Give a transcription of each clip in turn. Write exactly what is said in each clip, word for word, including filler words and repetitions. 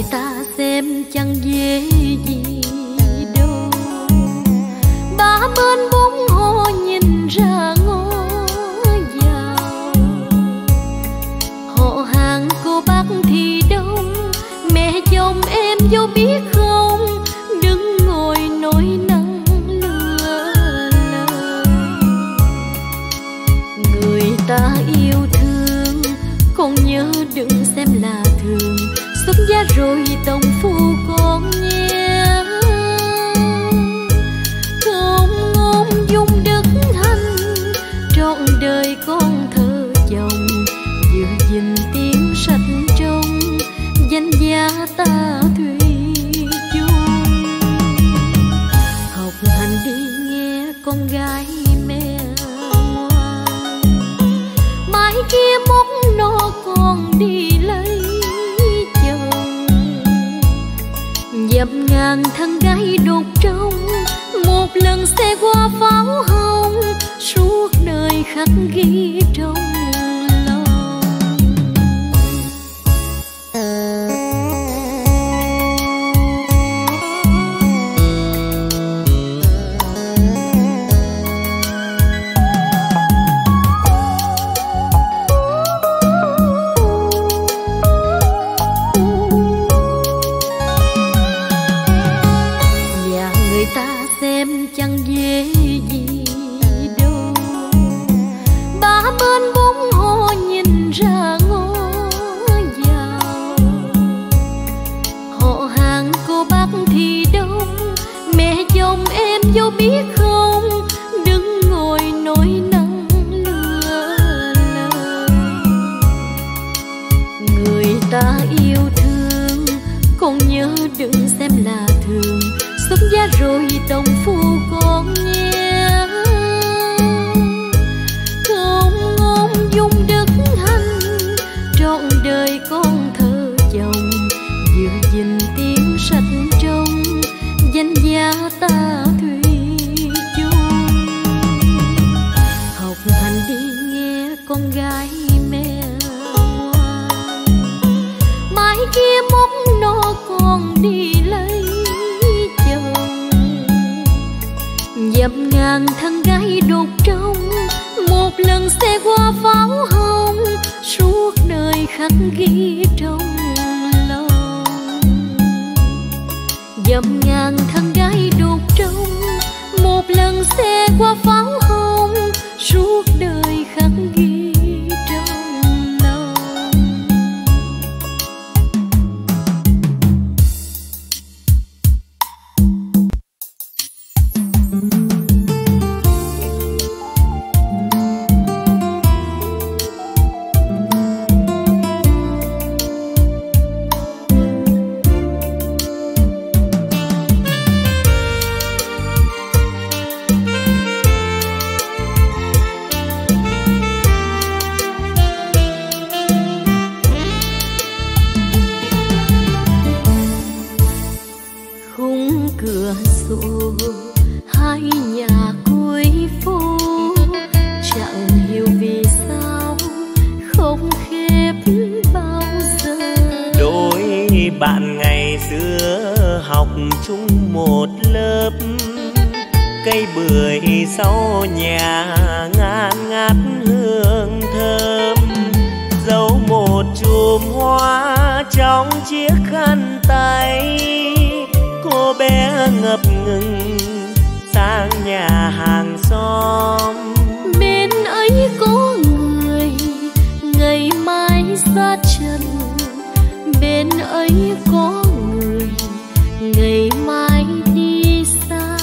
ta xem chẳng dễ gì đâu. Ba bên bốn hồ nhìn ra ngõ vào, họ hàng cô bác thì đông, mẹ chồng em vô biết không, đứng ngồi nói năng lừa lời. Người ta yêu thương còn nhớ đừng xem là thường, xuất gia rồi tổng phu con nghe. Không ngôn dung đức hạnh, trọn đời con thơ chồng, giữ gìn tiếng sạch trong danh giá ta thủy chung. Học hành đi nghe con gái mẹ ngoan, mai kia mốc no con đi lấy chồng. Dập ngàn thân gái đột trong, một lần xe qua pháo hồng, suốt đời khắc ghi trong lòng. Xem chẳng dễ gì đâu, ba bên bốn hồ nhìn ra ngõ vào, họ hàng cô bác thì đông, mẹ chồng em vô biết không, đứng ngồi nói năng lừa lời. Người ta yêu thương còn nhớ đừng xem là thường, xuất gia rồi tổng phu con nghe. Không ngôn dung đức hạnh, trọn đời con thơ chồng, giữ gìn tiếng sạch trong danh giá ta thủy chung. Học hành đi nghe con gái mẹ ngoan, mai kia mốc no con đi lấy chồng. Dập ngàn thân gái đột trong, một lần xe qua pháo hồng, suốt đời khắc ghi trong lòng. Dập ngàn thân gái đột trong, một lần xe qua pháo hồng, suốt đời khắc ghi trong lòng. Cửa sổ hai nhà cuối phố, chẳng hiểu vì sao không khép bao giờ. Đôi bạn ngày xưa học chung một lớp, cây bưởi sau nhà ngát ngát hương thơm, giấu một chùm hoa trong chiếc khăn tay. Cô bé ngập ngừng sang nhà hàng xóm, bên ấy có người ngày mai xa trần, bên ấy có người ngày mai đi xa.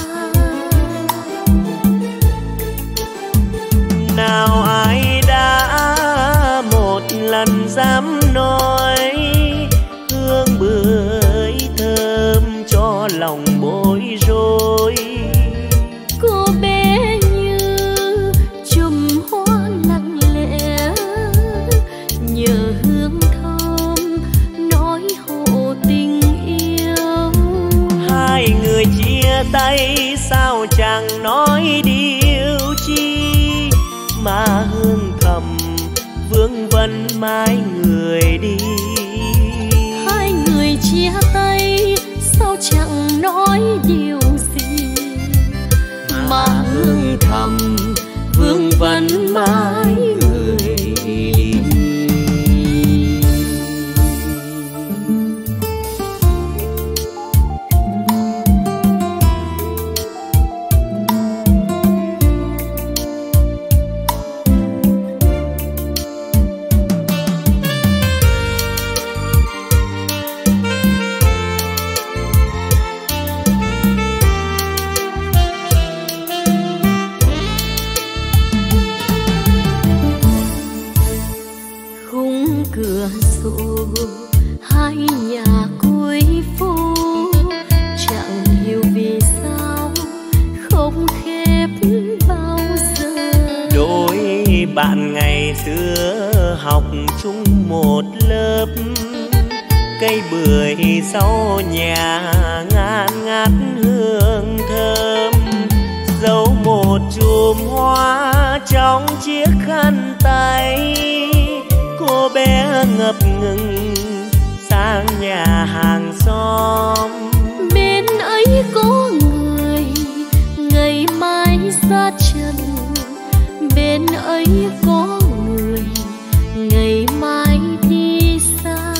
Nào ai đã một lần dám nói hương bưởi thơm cho lòng bối rối. Cô bé như chùm hoa lặng lẽ, nhờ hương thơm nói hộ tình yêu. Hai người chia tay sao chẳng nói điều chi, mà hương thầm vương vấn mãi người đi. Hai người chia chẳng nói điều gì, mà hương thầm vương vấn mãi người đi. Cửa sổ hai nhà cuối phố, chẳng hiểu vì sao không khép bao giờ. Đôi bạn ngày xưa học chung một lớp, cây bưởi sau nhà ngát ngát hương thơm, giấu một chùm hoa trong chiếc khăn tay. Cô bé ngập ngừng sang nhà hàng xóm, bên ấy có người ngày mai ra trần, bên ấy có người ngày mai đi xa.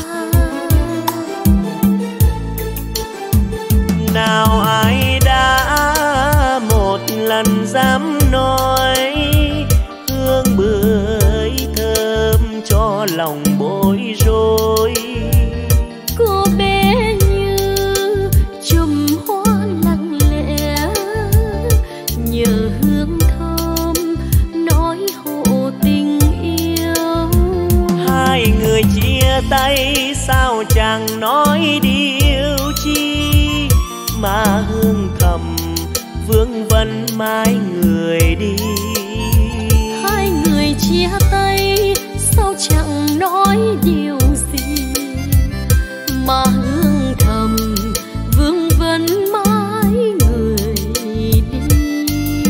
Nào ai đã một lần dám nói hương bưởi thơm cho lòng bối rối. Cô bé như chùm hoa lặng lẽ, nhờ hương thơm nói hộ tình yêu. Hai người chia tay sao chẳng nói điều chi, mà hương thầm vương vấn mãi người đi. Hai người chia tay sao chẳng nói điều gì, mà hương thầm vương vấn mãi người đi.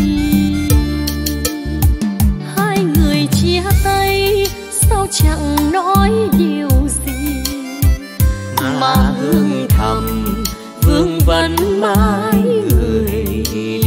Hai người chia tay sao chẳng nói điều gì, mà hương thầm vương vấn mãi người đi.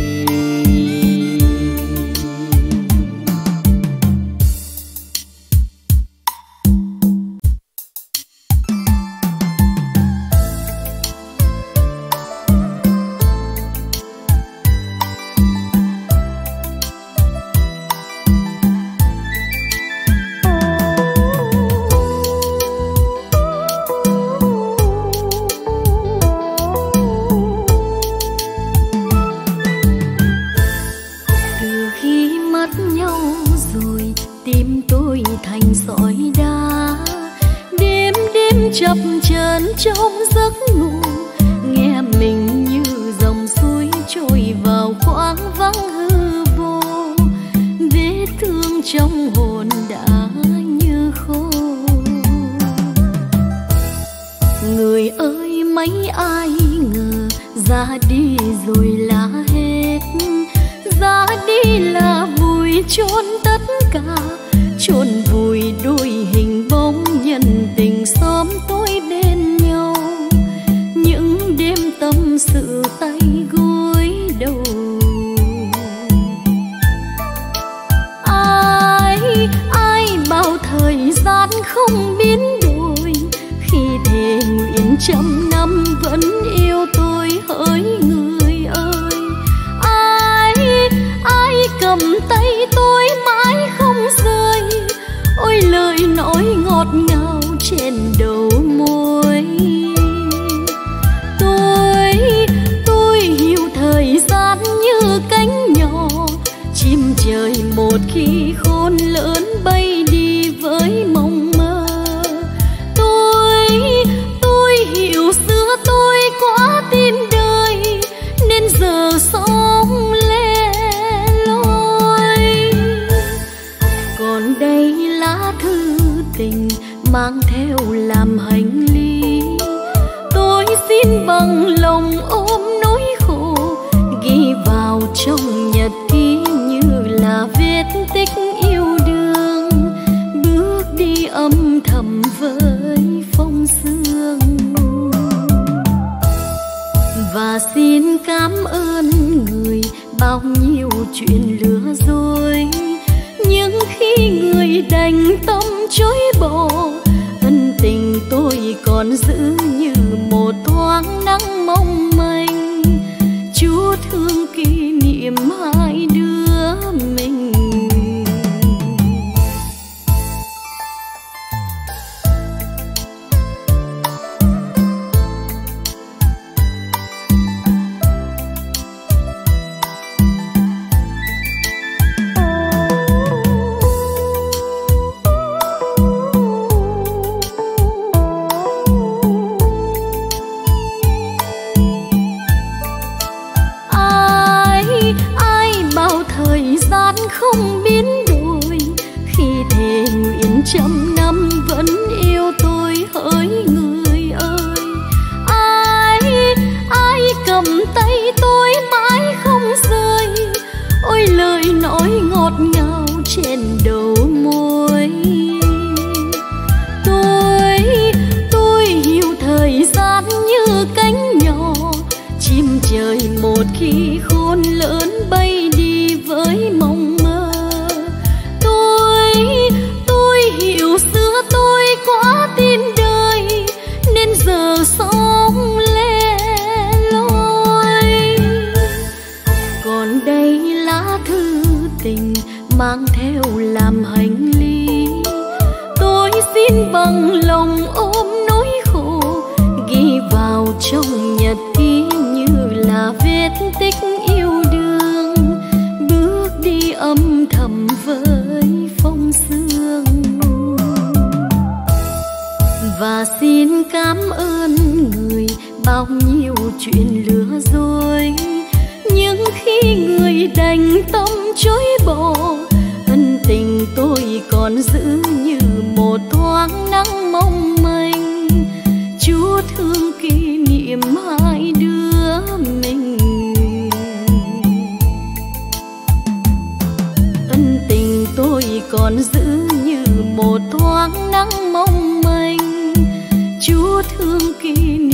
Chập chờn trong giấc ngủ, nghe mình như dòng suối trôi vào khoảng vắng hư vô. Vết thương trong hồn đã như khô. Người ơi mấy ai ngờ ra đi rồi là hết, ra đi là vùi chôn tất cả, chôn vùi đôi hình bóng nhân tình xóm tối bên nhau. Những đêm tâm sự tay gối đầu, ai ai bao thời gian không biến đổi, khi thề nguyện trăm năm vẫn yêu tôi hỡi người ơi. Ai ai cầm tay tôi mãi không rời, ôi lời nói ngọt ngào trên đầu môi. Tôi, tôi hiểu thời gian như cánh nhỏ, chim trời một khi khôn lớn bay đi với mộng mơ. Tôi, tôi hiểu xưa tôi quá tin đời, nên giờ sống lẻ loi. Còn đây lá thư tình mang theo làm hành lý, tôi xin bằng lòng ôm nỗi khổ, ghi vào trong nhật ký như là vết tích yêu đương, bước đi âm thầm với phong sương. xin cảm ơn người bao nhiêu chuyện lừa dối, nhưng khi người đành tâm chối bỏ, ân tình tôi còn giữ như một thoáng nắng mong manh. Chúa thương kỷ niệm hai đứa mình. Không biến đổi khi thề nguyện trăm năm vẫn yêu tôi hỡi người ơi. Ai ai cầm tay tôi mãi không rời, ôi lời nói ngọt ngào trên đầu môi. Tôi tôi hiểu thời gian như cánh nhỏ, chim trời một khi khôn lớn bay đi với mong. Hiểu xưa tôi quá tin đời nên giờ sống lẻ loi. Còn đây lá thư tình mang theo làm hành lý, tôi xin bằng lòng ôm nỗi khổ, ghi vào trong nhật ký như là vết tích yêu đương, bước đi âm thầm với phong sương. Và xin cảm ơn người bao nhiêu chuyện lừa dối, nhưng khi người đành tâm chối bỏ, ân tình tôi còn giữ như một thoáng nắng mong manh. Chúa thương kỷ niệm hai đứa mình. Ân tình tôi còn giữ như một thoáng nắng mong manh. Chúa thương kỷ niệm